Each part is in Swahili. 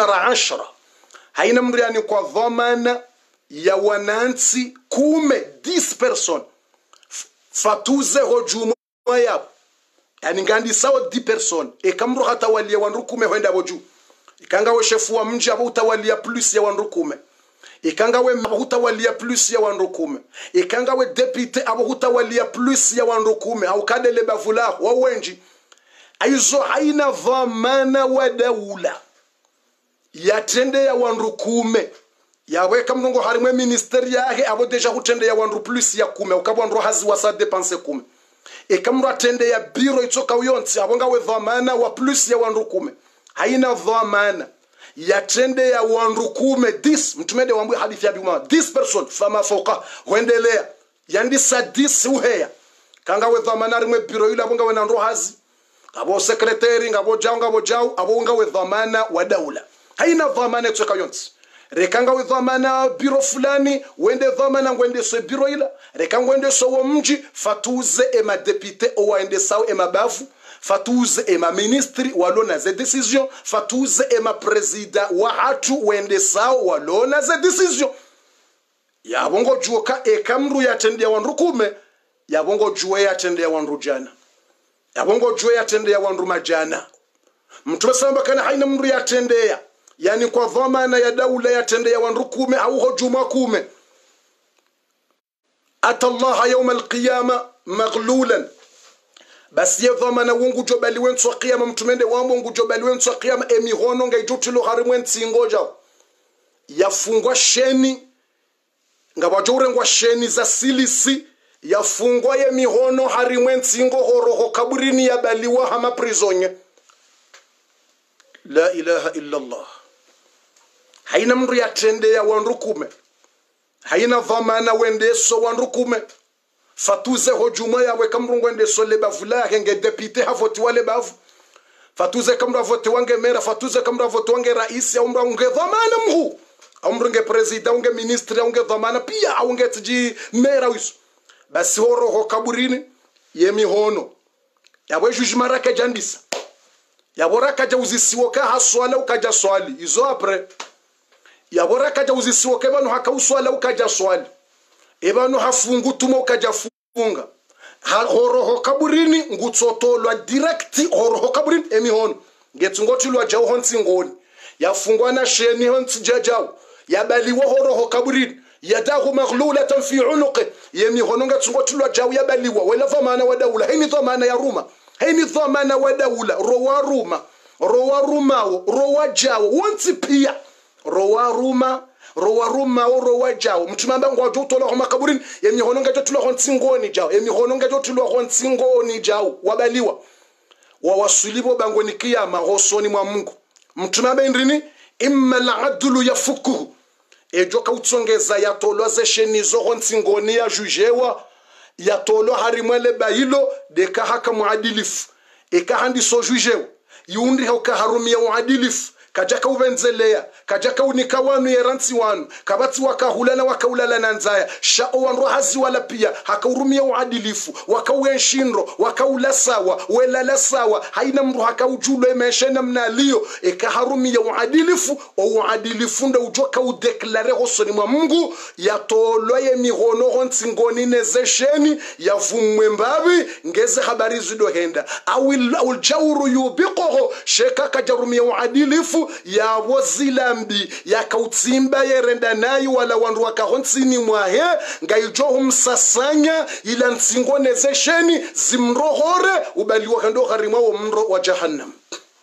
10 haina mriani kwa dhamana ya wanansi 10 personnes fatuze hojumo yabo yani ngandi sawa 10 personnes e kamro hata walia wanrukume hoenda boju ikanga we shefu wa mji abo utawalia plus ya wanrukume ikanga we utawalia plus ya wanrukume ikanga we deputy abo utawalia plus ya wanrukume au kadele bavula wa wenji aizo haina dhamana wa daula yatende ya wanrukume yaweka mnungo harimwe ministeri yake abo deja hutende ya wanru plus ya 10 ukabwanro hazi wasa dépenser 10 e kamro atende ya biro itoka uyonsi abonga we dhamana wa plus ya wanru 10 haina dhamana yatende ya wanru 10 mtumende wambwe hadithi ya bima 10 person fama foka wendelea yandi sa 10 uheya kanga we dhamana rimwe biro yule abonga we nandro hazi abo secretary ngabo jau abonga we dhamana wa daula haina dhamana itoka uyonsi rekanga we dhamana biro fulani wende dhamana ngwende so biro ila rekanga wende so wo mji fatuze ema depute o wende saw ema bafu fatuze ema ministry walona ze decision fatuze ema president wa hatu wende saw walona ze decision ya bongo juoka e kamru yatendea wanru 10 ya bongo juwe yatendea wanru jana ya bongo juwe yatendea wanru majana mtume samba kana haina mru yatendea yani kwa dhamana ya daula yatendea wanru 10 au hujuma 10 ata Allah يوم القيامه maghlulan basi ya dhamana wungu jobali wenso qiyama mtumende wambo ngu jobali wenso qiyama emihono ngaijutilo harimwe nsingoja yafungwa sheni ngabajore ngwa sheni za silisi yafungwa ye mihono harimwe nsingo horoho kaburini ya baliwa hama prisonye la ilaha illa Allah haina mru yatende ya wanru 10 haina dhamana wende so wanru 10 fatuze hojuma yawe kamru ngwende so le bavula ngenge depute havoti wale bavu fatuze kamra vote wange mera fatuze kamra vote wange rais ya umra unge dhamana mhu umra unge president unge ministry unge dhamana pia unge tiji mera wisu basi horo ho kaburini yemi hono yawe jujuma raka jandisa yabora kaja uzisiwo ka haswala ukaja swali izo apre yabora kaja uzisiwo ke bano haka uswala ukaja swali ebano hafungu tuma ukaja funga horoho kaburini ngutsotolwa direct horoho kaburini emihono ngetsungotilwa jawo hontsingoni yafungwa na sheni hontsi jajao yabaliwa horoho kaburini yadahu maghlulatan fi unuqi yemihono ngetsungotilwa jawo yabaliwa wala dhamana wa daula hini dhamana ya ruma hini dhamana wa daula rowa ruma rowa jawo wonsi pia rowa ruma rowa jawo mtumamba ngwa jotola ho makaburini yemihono ngetotulwa hontsingoni jawo yemihono ngetotulwa hontsingoni jawo wabaliwa wawasulibo bangoni kiyama hosoni mwa Mungu mtumamba ndrini imma al'adlu yafukuhu ejoka utsongeza yatolwa zeshenizo hontsingoni ya jujewa yatolo harimwele bahilo deka haka muadilifu eka handi so jujewa yundi hoka harumia muadilifu kajaka uvenzelea kajaka unikawanu yeransi wanu kabati wakahulana wakaulala nanzaya shao wanro hazi wala pia hakaurumia uadilifu wakauenshinro wakaula sawa welala sawa haina mru hakaujulo emeshena mnalio ekaharumia uadilifu o uadilifu nda ujoka udeklare hosoni mwa Mungu yatolwa ye mihono hontsingoni nezesheni yavumwe mbabi ngeze habari zido henda awil jawru yubiqoho sheka kajarumia uadilifu ya wozilambi ya kautsimba yerenda nayo wala wandu wakahonsini mwahe ngaijo humsasanya ila nsingonezesheni zimrohore ubaliwa kando gharimwa wa mro wa jahannam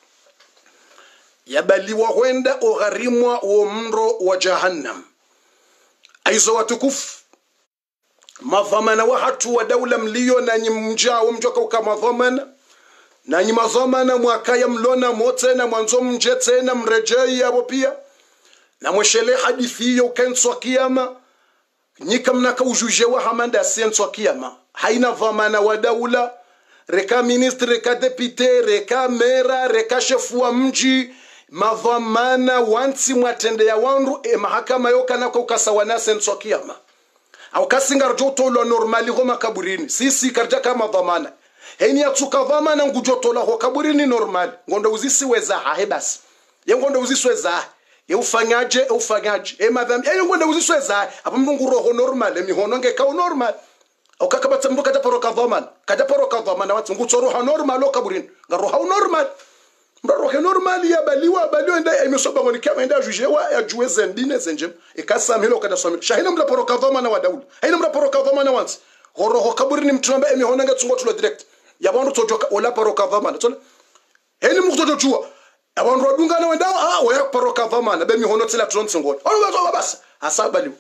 yabaliwa huenda ogharimwa wa mro wa jahannam aizo watukufu madhamana wa hatu wa daula mlio na nyimjao mjoka ukamadhamana na nyima dhamana mwakaya mlona mote na mwanzo mjete na mrejei yabo pia na mweshele hadithi yo kenswa kiyama nyika mnaka ujujewa hamanda senswa kiyama haina dhamana wa daula reka ministre reka depute reka mera reka shefu wa mji madhamana wansi mwatende ya wandu mahakama yoka nako ukasawana senswa kiyama au kasinga rjoto lo normali goma kaburini sisi karja kama dhamana heni yatsuka dhamana ngujotola ho kaburini normal ngondo uzisiweza hahe basi yengonde uzisweza ufanyaje madhambi yengonde uzisweza apa Mungu roho normal emihono ngeka normal okakabatsa mndu kataporoka dhamana wati ngutsoro normal okaburini ngaroha normal mbarohe normal ya baliwa nda emesoba ngoni kama enda jujewa ya juwe zendine zenjem ikasamhilo kada samhilo shahina mlaporoka dhamana wa Daud haina mlaporoka dhamana wansi roho kaburini mtuamba emihono ngatsungo tulo direct yabantu tojoka ola poroka dhamana tole heni mukutotujua abantu wadungana wenda waya poroka dhamana bemihono tsila trontsingoni olwazo basa asabali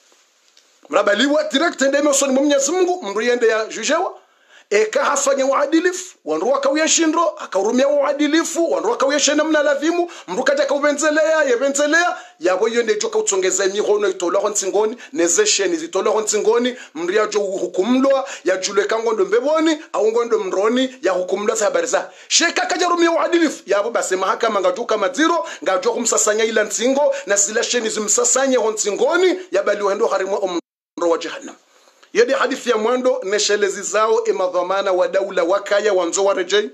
mrabaliwa direct ndeme usoni Mwenyezi Mungu mndu yende ya jujewa eka hafanya uadilifu wandu wakawia shindro akahurumia uadilifu wandu wakawia shena mna lazimu mndu kaja kaubenzelea yabo yende joka utsongeza mihono itola hontsingoni nezesheni zitola hontsingoni mndu yajo hukumlwa yajule kangondo mbeboni au ngondo mroni ya hukumlwa za habari za sheka kaja rumia uadilifu yabo base mahakama ngajuka maziro ngajo kumsasanya ila nsingo na zila sheni zimsasanye hontsingoni yabali wendo harimwa wa jahannam. Yedi hadithi ya mwando neshelezi zao madhamana wa daula wakaya wanzo wa rejei.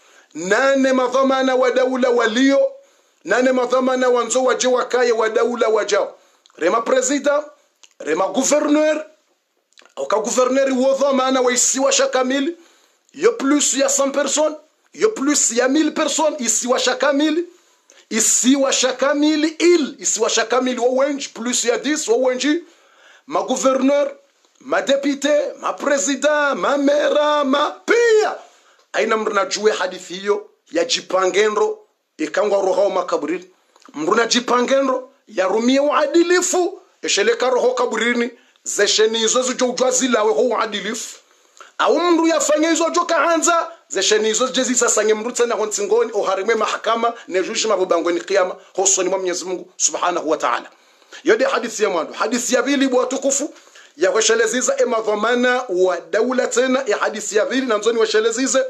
Nane madhamana wa daula walio. Nane madhamana wanzo wa wakaya wa daula wajao. Rema prezida, rema gouverneur. Oka gouverneur wa dhamana wa isiwa shakamili. Yo plus ya 100 personnes. Yo plus ya 1000 personnes. Isiwa shakamili. Isiwa shakamili isiwa shakamili wa wenji. Plus ya 10 wa wenji. Ma gouverneur, ma député, ma président, ma maire, ma pia. Aina mruna juwe hadithi hiyo ya jipangenro ikangwa roho makaburini. Mruna jipangenro ya rumia uadilifu esheleka roho kaburini zesheni hizo zijojwa zilawe ho uadilifu. Au mru yafanya hizo joka hanza zesheni hizo jezi sasanye mru tena hontsingoni oharimwe mahakama ne juji mabangoni qiyama hosoni Mwenyezi Mungu Subhanahu wa Ta'ala. Yode hadithi ya mwanzo hadithi ya pili bwa tukufu ya washeleziza madhamana wa daula tena ya hadithi ya pili nanzoni washelezize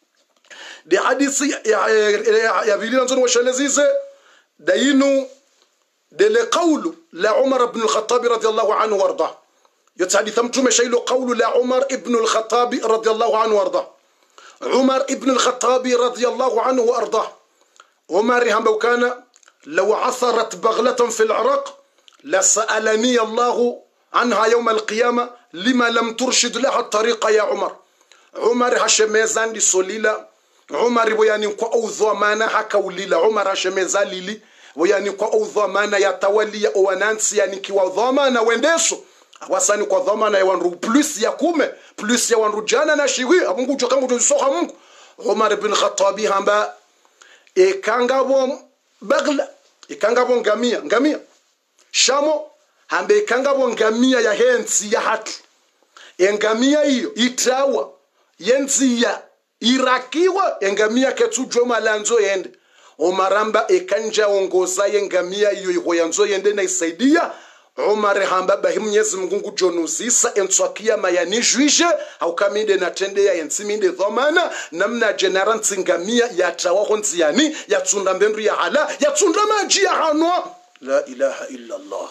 de hadithi ya pili nanzoni washelezize dainu de le qawlu la Umar ibn al-Khattab radiyallahu anhu warda yatahaditha mtume shailu qawlu la Umar ibn al-Khattab radiyallahu anhu warda Umar ibn al-Khattab radiyallahu anhu warda Umar hamba kana لو عثرت بغلة في العراق لسألني الله عنها يوم القيامة لما لم ترشد لها الطريقة يا عمر عمر هشميزان دي سوليلا عمر ويعني كو أوضو مانا هكا وليلا عمر هشميزان ليلي ويعني كو أوضو مانا يتولي أوانانسي يعني كي وضو مانا ويندسو wasani kwa dhamana ya wanru plus ya kume plus ya wanru jana na shiwi abungu jokangu josoha Mungu Umar ibn Khattabi hamba ekangabo bagla ikangabo ngamia shamo hambe ikangabo ngamia ya hensi ya hatu engamia hiyo itawa yenzi ya irakiwa engamia ketujwe malanzo yende Umaramba ekanja ongoza yengamia hiyo ihoyanzo yende na isaidia Umar hamba bahi Mwenyezi Mungu jonuzisa enswakia mayani juije au kaminde na tende ya ensiminde dhamana namna general ngamia ya tawaho nziani ya tsunda mbendu ya hala ya tsunda maji ya hanwa la ilaha illa Allah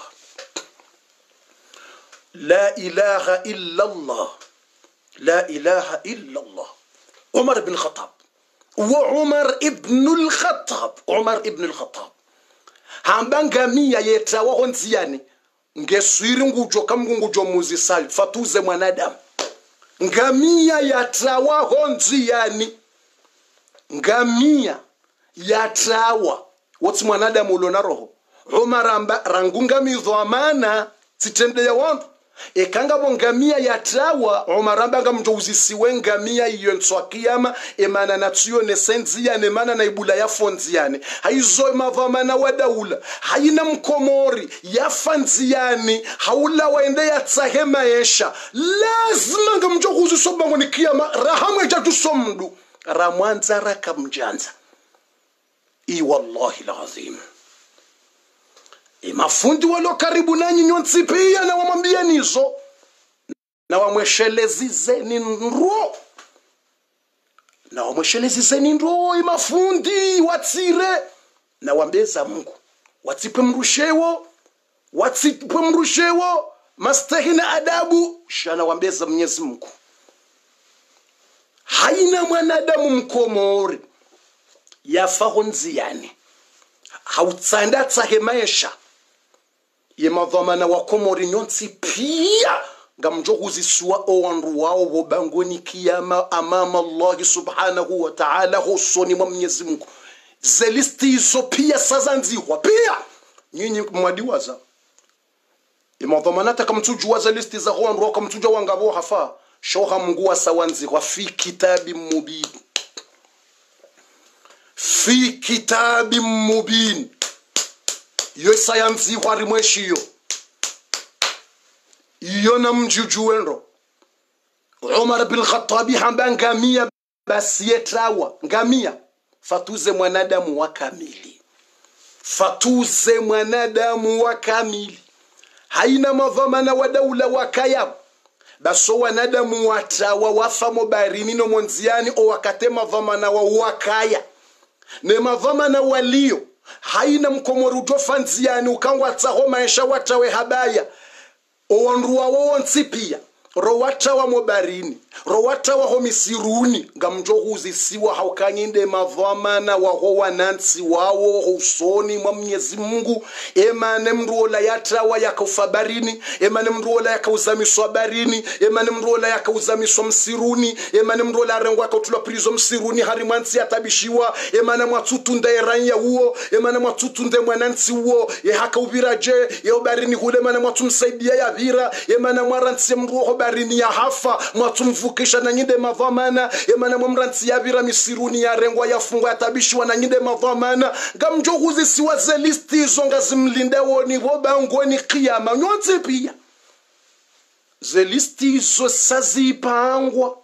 la ilaha illa Allah la ilaha illa Allah Umar ibn Khattab wa Umar ibn al-Khattab Umar ibn al-Khattab hamba ngamia ya tawaho nziani ngeswiri ngujoka mngujo muzisali fatuze mwanadamu ngamia yatawa honzi yani ngamia yatawa wotsi mwanadamu ulona roho Umaramba rangunga midhamana sitende ya wantu ekanga bongamia yatawa Umaramba ngamjo uzisiwe ngamia iyo nswakiyama emana natsuyo nesenzi ya nemana na ibula ya fonzi yani haizo madhamana wa daula haina mkomori ya fanzi yani haula waende ya tsahema yesha lazima ngamjo uzisoba ngoni kiyama rahamu ya tusomdu ramwanza rakamjanza wallahi alazim mafundi walo karibu nanyi nyonsi pia na wamwambia nizo na wamweshelezizeni nro na wamweshelezizeni nro mafundi watsire na wambeza Mungu watipe mrushewo mastahina adabu shana wambeza Mwenyezi Mungu haina mwanadamu mkomori yafa honzi yani hautsanda tsahe maisha ye madhamana wa komori nyonsi pia ngamjo huzisua owanru wao bobangoni kiyama amama Allah subhanahu wa ta'ala hosoni mwa Mwenyezi Mungu zelisti hizo pia sazanziwa pia nyinyi mwadiwaza imadhamanata kamtujua zelisti za owanru kamtuja wangabo hafa shoha mngua sawanzi wa fi kitabi mubin fi kitabi mubin yo sayansi wari mweshiyo iyo na mjujuwenro Umar bin Khattabi hamba ngamia basi yetrawa ngamia fatuze mwanadamu wa kamili fatuze mwanadamu wa kamili haina madhamana wa daula wakaya baso wanadamu watawa wafamo barini no monziani o wakate madhamana wa wakaya ne madhamana walio haina mkomoru dofanziani ukangwa tsaho maisha watawe habaya owanruwa wonsi pia rowata wa mobarini rowata wa homisiruni ngamjohuzi siwa haukanyinde madhamana wa ho wanansi wao husoni mwa Mwenyezi Mungu emane mruola yatawa yakaufabarini emane mruola yakauzamiswa barini emane mruola yakauzamiswa msiruni emane mruola rengwa kautulwa prizo msiruni harimansi atabishiwa emane mwatutunda eranya huo emane mwatutunda mwanansi huo hakaubiraje yobarini hule emane mwatumsaidia ya vira emane mwaransi mruoho barini ya hafa mwatumvukisha na nyinde madhamana emana mwamransi ya vira misiruni ya rengwa ya fungwa ya tabishiwa na nyinde madhamana gamjohuzi siwa zelisti hizo ngazimlinde woni wobangoni kiyama nyonze pia zelisti hizo sazipangwa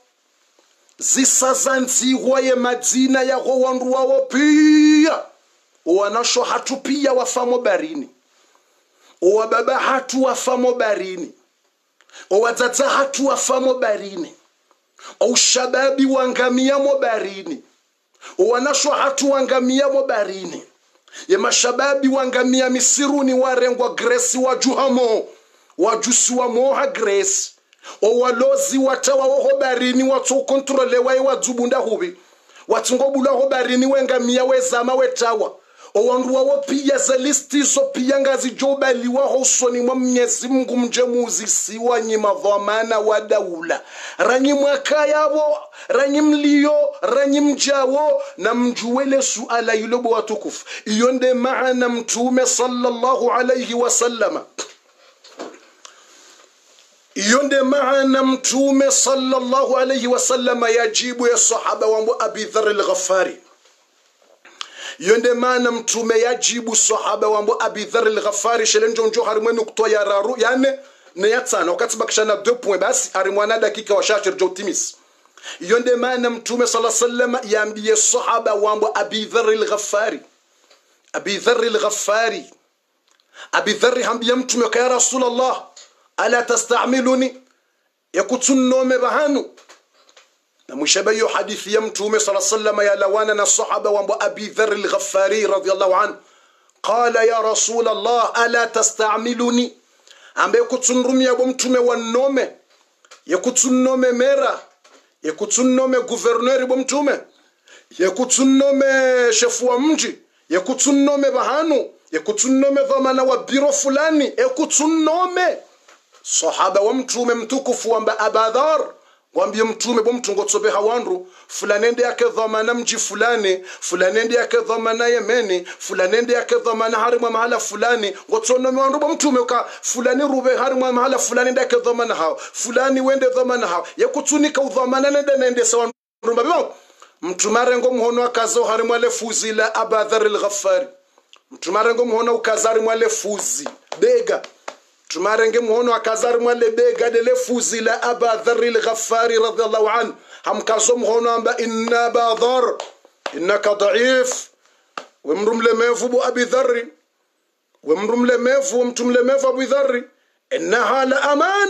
zisazanziwa ye madina ya wandu wao pia wanasho hatu pia wafamo barini wababa hatu wafamo barini owadzadza hatu wafamo barini ushababi wangamia mobarini wanashwa hatu wangamia mobarini ye mashababi wangamia misiruni warengwa Grace wajuhamo wajusi wa moha Grace owalozi watawa ho barini watu kontrolewa wadzubunda hubi watungobula ho barini wengamia wezama wetawa owandu wao pia zelisti zo pia ngazi jobaliwa hosoni mwa Mwenyezi Mungu mjemuzi siwa nyima dhamana wa daula ranyi mwaka yabo ranyi mlio ranyi mjawo na mjuwele suala yulobo watukufu iyonde maana mtume sallallahu alayhi wasallama iyonde maana mtume sallallahu alayhi wasallama yajibu ya sahaba wa Abi Dharr al-Ghaffari yonde maana mtume yajibu sahaba wa Abi Dharr al-Ghaffari shelenjo njo harimwenu kutoa ya raru yani ne yatsana wakati bakishana 2 points basi harimwana dakika wa shachir jotimis yonde maana mtume sallallahu alayhi wasallam yaambie sahaba wa Abi Dharr al-Ghaffari Abi Dharr al-Ghaffari Abi Dharr hambia mtume ya Rasulullah ala tastamiluni yakutunnome bahanu na mshaba hiyo hadithi ya mtume sallallahu alayhi wasallam ya lawana na sahaba wa Abi Dharr al-Ghaffari radiyallahu anhu qala ya Rasul Allah ala tastamiluni ambaye kutunrumia bo mtume wanome yakutunnome mera yakutunnome gouverneur bo mtume yakutunnome chef wa mji yakutunnome bahanu yakutunnome dhamana wa biro fulani yakutunnome sahaba wa mtume mtukufu wa Abi Dharr wambie mtume bo mtungo tsobe hawanru fulanende yake dhamana mji fulani fulanende yake dhamana Yemeni fulanende yake dhamana harimwa mahala fulani ngotsono mwandu bo mtume uka fulani rube harimwa mahala fulani ndake dhamana hao fulani wende dhamana hao yakutunika udhamana nende sawa rumba mtumare ngo muhono akazo harimwa lefuzi la Abi Dharr al-Ghaffari mtumare ngo muhono ukazari mwa lefuzi bega tumarenge muhono akazari mwale bega de lefuzi la Abi Dharr al-Ghaffari radiyallahu anhu hamkazo muhono amba inna Abi Dharr innaka da'if wamrumlemevu bu Abi Dharr wamrumlemevu mtumlemevu Abi Dharr innaha la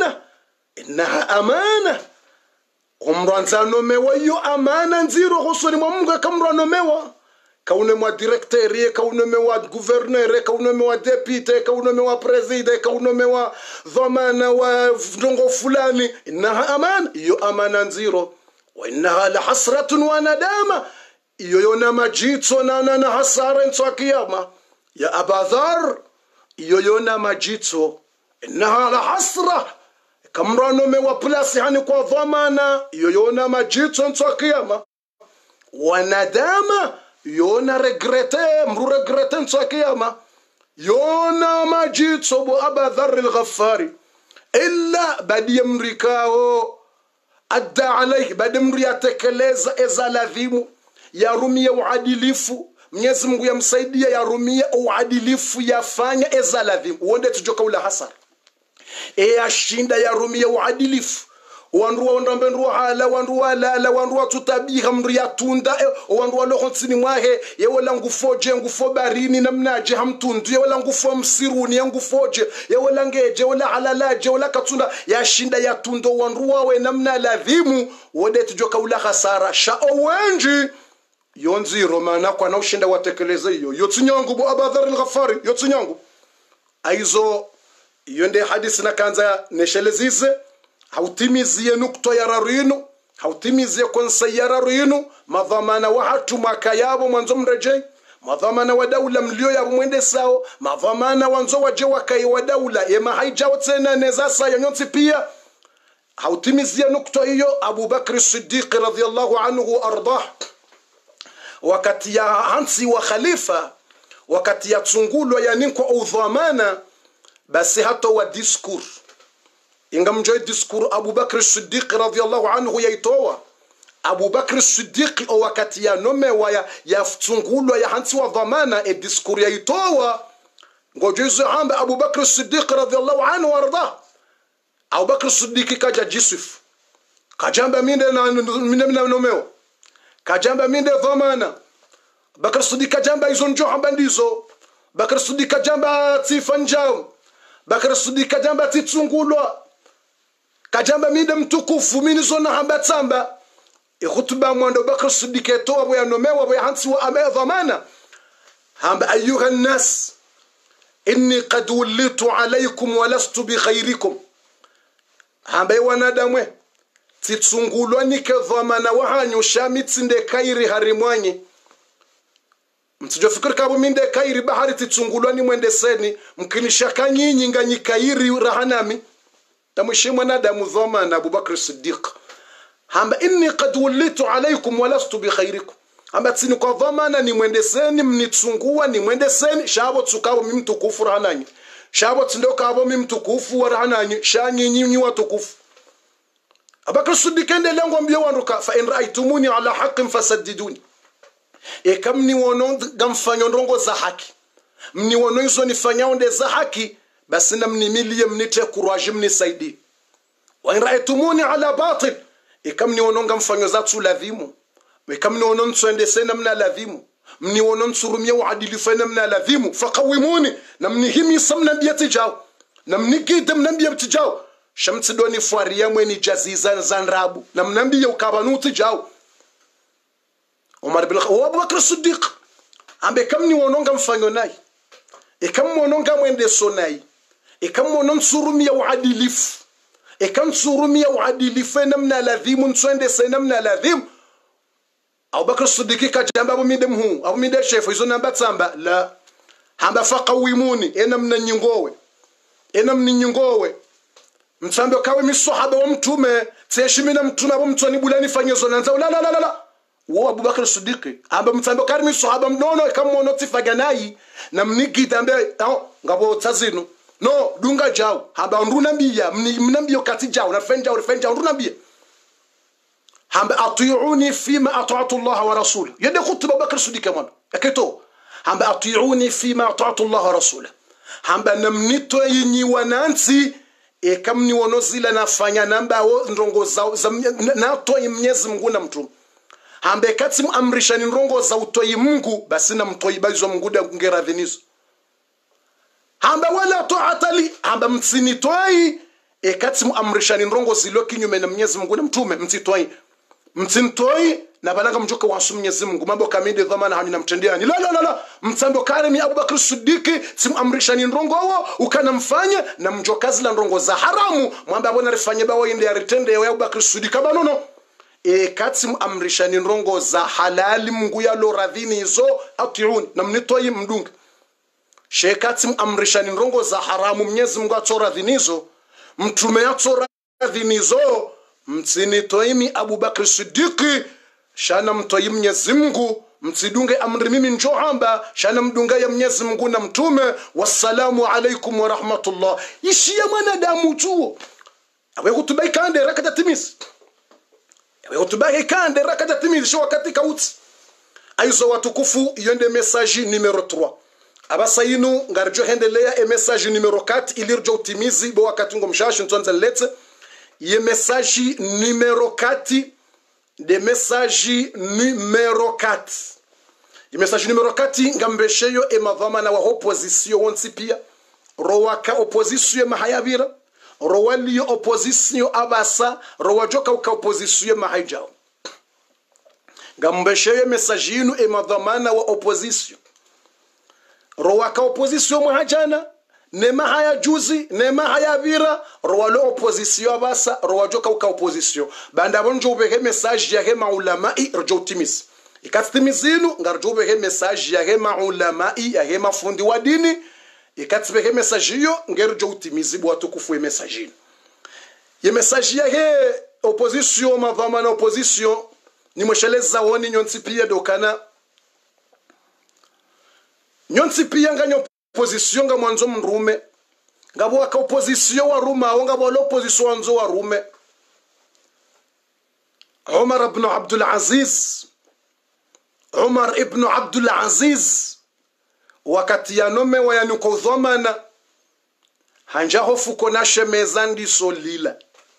amana umranzano mewa yo amana nziro husoni mwa Mungu akamrano mewa kaune mwa directeur kaune mwa gouverneur kaune mwa député kaune mwa président kaune mwa dhamana wa ndongo fulani innaha amana iyo amana nziro wa innaha la hasratun wa nadama iyo yona majitso na hasara ntwa kiyama ya Abadhar yoyona majito innaha la hasra kamrano mewa plasi hani kwa dhamana yoyona majito ntwa kiyama wanadama yona regrete mru regrete ntwa kiyama yona majito bu Abadhar al-Ghaffari illa badi yamrikao adda alayhi badi mri yatekeleza ezaladhimu yarumia uadilifu Mwenyezi Mungu yamsaidia yarumia uadilifu yafanya ezaladhimu uonde tujoka ula hasara yashinda yarumia uadilifu wanruwa ondambenruwa hala wanruwa lala wanruwa tutabiha mri yatunda wanruwa lohonsini mwahe yewela ngufoje ngufo barini namnaje hamtundu yewela ngufo msiruni ngufoje yewela ngeje wala halalaje wala katunda yashinda yatundo wanruwa we namna ladhimu uonde tujoka ula hasara shaowenji yonzi romana kwa na ushinda watekeleza hiyo yotsunyangu bu Abadhar al-Ghaffari yotsunyangu aizo yonde hadisi na kanza neshelezize hautimizie nukto ya rarinu hautimizie konsa ya rarinu madhamana wa hatu makayabo mwanzo mrejei madhamana wa daula mlio ya mwende sao madhamana wanzo waje wakai wa daula yema haijao tena nezasa ya nyonsi pia hautimizie nukto hiyo Abu Bakr as-Siddiq radhiyallahu anhu ardah wakati ya hansi wa khalifa wakati ya tsungulwa ya ninko udhamana basi hata wa diskur ingamjoy diskur Abu Bakr as-Siddiq radhiyallahu anhu yaitoa Abu Bakr as-Siddiq wakati ya nomewa ya tsungulwa ya hansi wa dhamana diskur yaitoa ngojezo hamba Abu Bakr as-Siddiq radhiyallahu anhu warda Abu Bakr as-Siddiq kaja jisif kajamba minde na nomewa kajamba minde dhamana Bakr Siddiq kajamba hizo njo hambandizo Bakr Siddiq kajamba tifanjao Bakr Siddiq kajamba titsungulwa kajamba minde mtukufu minizo na hambatsamba ikhutba mwando Bakr Siddiq etoa bwa nomewa bwa hansi wa ame dhamana hamba ayuha an-nas inni qad wallitu alaykum wa lastu bi khayrikum hamba wanadamwe titsungulwa nike dhamana wahanyu shamitsinde kairi harimwanyi mtijofikiri kabo minde kairi bahari titsungulwa ni mwende seni mkinishaka nyinyi nganyi kairi rahanami tamushimwa nadamu dhamana Abu Bakr as-Siddiq hamba inni qad wallitu alaykum wa lastu bi khairikum hamba tsini kwa dhamana ni mwende seni mnitsungua ni mwende seni shabo tsukabo mimtukufu rahananyi shabo tsindoka abo mimtukufu rahananyi shanyi nyinyi watukufu Abu Bakr as-Siddiq endelea ngombe wanruka fa in ra'aytumuni ala haqqin fasaddiduni kamni wono gamfanyo ndongo za haki mni wono hizo nifanyao nde za haki basi na mnimilie mnite courage mnisaidie wa in ra'aytumuni ala batil kamni wono gamfanyo za tuladhimu kamni wono nsende sena mna ladhimu mni wono nsurumia uadilifu na mna ladhimu faqawimuni na mnihimi samna biyati jao na mnigide mnambiyati jao shamtsi doni fuaria mweni jaziza zanrabu na mnambia ukabanuti jao Umar bin Khattab Abu Bakr as-Siddiq ambe kamni wononga mfanyo nayi kam wononga mwende sonai kam wonon surumia uadilifu kam surumia uadilifu namna ladhimu nswende senamna ladhimu Abu Bakr as-Siddiq kajamba abo mide mhu abo mide chef izo namba tsamba la hamba faqawimuni enamna nyingowe mtsambe kawe misahaba wa mtume tseshimina mtume abo mtoni bulani fanyezo nanza la wo Abu Bakr as-Siddiq amba mtsambe kari misahaba mnono kama mono tifaganayi na mnigita ambe ngabo tsazino no dunga jao hamba ndunambia mnambio kati jao na fenja ndunambia hamba ati'uni fima ata'tu Allah wa rasulahu yede khutba Bakr as-Siddiq man aketo hamba ati'uni fima ata'tu Allah wa rasulahu hamba namnito yinyi wanansi kamni wonozila nafanya namba wo ndongo za nato Mwenyezi Mungu na mtume hambe kati muamrisha ni ndongo za utoi Mungu basi na mtoi bazo Mungu da kungeradhinizo hamba wala ta'atali hamba mtsinitoi kati muamrisha ni ndongo zilo kinyume na Mwenyezi Mungu na mtume mtintoi na balanga mjoka wa Mwenyezi Mungu mambo kamili dhamana hani namtendeani la mtsambo karimi Abu Bakr as-Siddiq simuamrisha ni ndongo wao ukanamfanya na mjokazi la ndongo za haramu mwamba abona rifanye bawo inde ya ritende ya Abu Bakr as-Siddiq banono kati muamrisha ni ndongo za halali Mungu ya lo radhini hizo atiun na mnitoi mdunga shekati amrisha ni rongo za haramu Mwenyezi Mungu atora dhinizo mtume atora dhinizo mtini toimi Abu Bakr Siddiqi shana mtoi Mwenyezi Mungu mtidunge amri mimi njohamba shana mdunga ya Mwenyezi Mungu na mtume wassalamu alaikum wa rahmatullah ishi ya mwanadamu tu awe kutubai kande rakata timis awe kutubai kande rakata timis sho wakati kauti aizo watukufu yonde message numero 3 abasa yinu ngarjo hendelea e message numero 4 ilirjo utimizi bo wakati ngomshashi ntonza lete ye message numero 4 de message numero 4 ye message numero 4 ngambesheyo e mavama na wa opposition wonsi pia rowaka opposition mahayabira rowali opposition abasa rowajoka uka opposition mahajao ngambesheyo message yinu e mavama wa opposition rowaka opposition mahajana nema haya juzi nema haya vira rowalo opposition abasa rowajoka uka opposition banda bonjo ubeke message ya hema ulamai rjo timis ikatimizinu ngarjo ubeke message ya hema ulamai ya hema fundi wa dini ikatibeke message hiyo ngerjo utimizi bwa tukufu message ye message ya he opposition mavama na opposition ni msheleza woni nyonsi pia dokana nyonsi pia nganyo opposition nga mwanzo mrume ngabo waka opposition wa ruma ngabo opposition wanzo wa rume Umar ibn Abdul Aziz wakati yanome wayanuko dhamana hanja hofu kona shemezandi solila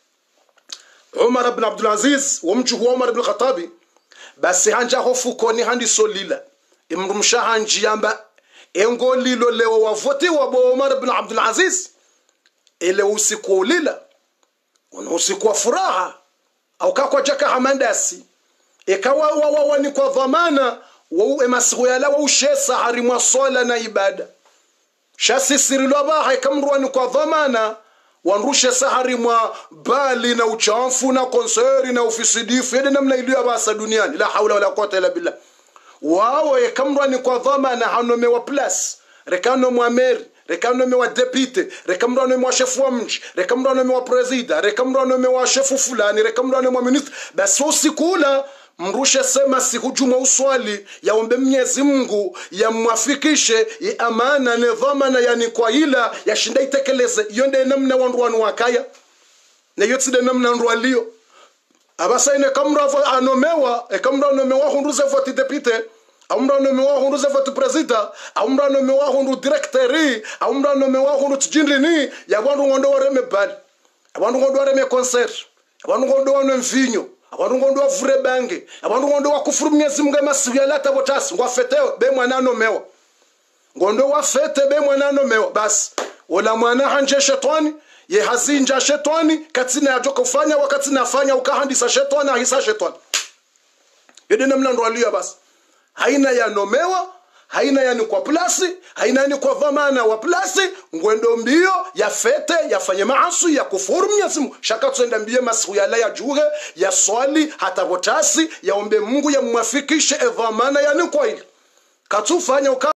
Umar ibn Abdul Aziz wamjuhu Umar ibn Khattabi basi hanja hofu koni handi solila imrumsha hanji yamba engo lilo leo wavote wa Umar ibn Abdul Aziz ile usiku lila usiku wa furaha au kwa jaka hamandasi ikawa wawani kwa dhamana wa emasiku yala wa ushesa harimwa swala na ibada shasi sirilo baha ikamruani kwa dhamana wanrushe sahari mwa bali na uchafu na konseri na ufisidifu yede namna iliyo basa duniani la haula wala quwwata illa billah wao yakamrani kwa dhamana hanome wa plus rekano mwa meri rekamrano wa deputy rekamrano wa chef wa mji rekamrano wa president rekamrano wa chef fulani rekamrano wa minister basi usikula mrushe sema sihujuma uswali yaombe Mwenyezi Mungu yamwafikishe ya amana na dhamana yani kwa ila yashinda itekeleze yonde namna wanruanu wakaya na yotside namna nrualio abasa ine kamrava anomewa kamrano hunduze vote deputy amrano hunduze vote president amrano hundu directori amrano hundu tjindini ya bandu ngondo wareme bali abantu ngondo wareme concert abantu ngondo wane mvinyo abantu ngondo wavure bange abantu ngondo wakufuru Mwenyezi Mungu masiya lata botasi ngwafeteo be mwana nomewa ngondo wafete be mwana nomewa basi wala mwana hanje shetani ye hazinja shetani katina yajoka kufanya wakati nafanya ukahandisa shetani ahisa shetani yede namna ndo aliyo basi haina ya nomewa haina yani kwa plasi haina yani kwa dhamana wa plasi ngwendo mbio ya fete yafanye maasi ya kufuru Mwenyezi Mungu shaka tuenda mbio masiku ya la ya juge ya swali hata botasi yaombe Mungu yamwafikishe dhamana yani kwa ile katufanya